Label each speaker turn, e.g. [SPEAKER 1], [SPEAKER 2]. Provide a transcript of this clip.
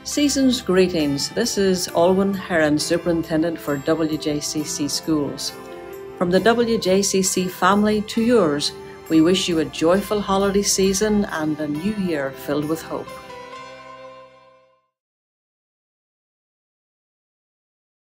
[SPEAKER 1] Season's greetings. This is Alwyn Herron, Superintendent for WJCC Schools. From the WJCC family to yours, we wish you a joyful holiday season and a new year filled with hope.